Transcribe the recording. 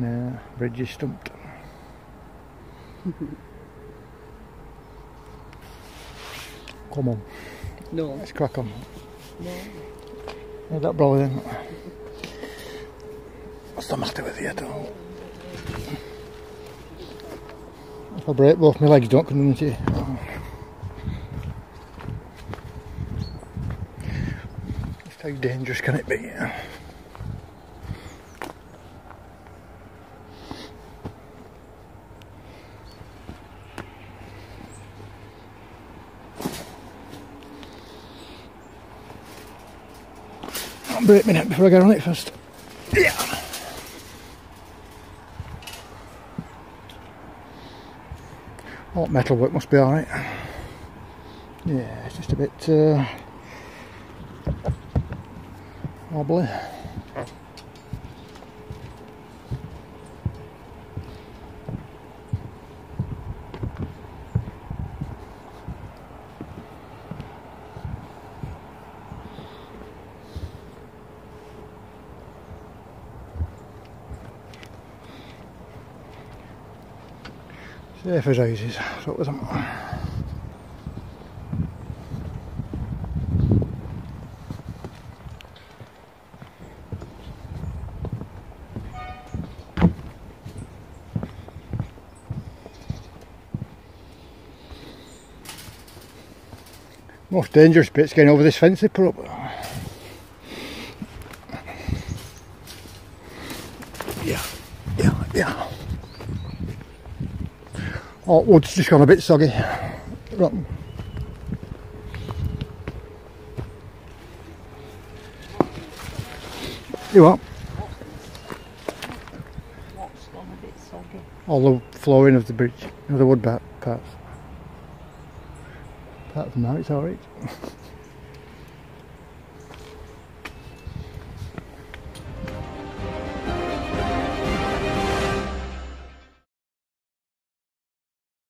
No, bridge is stumped. Come on. No. Let's crack on. No. Yeah, that brilliant. What's the matter with you at all? If I break both my legs, don't come into you. Just how dangerous can it be? I'll break my neck before I get on it first. Yeah. Oh, metalwork must be alright. Yeah, it's just a bit wobbly. Safe as houses, so it was. Most dangerous bit's getting over this fence they put up. Yeah. Oh, wood's just gone a bit soggy. Rotten. You what? What's gone a bit soggy? All the flooring of the bridge, the wood parts. Apart from that, it's alright.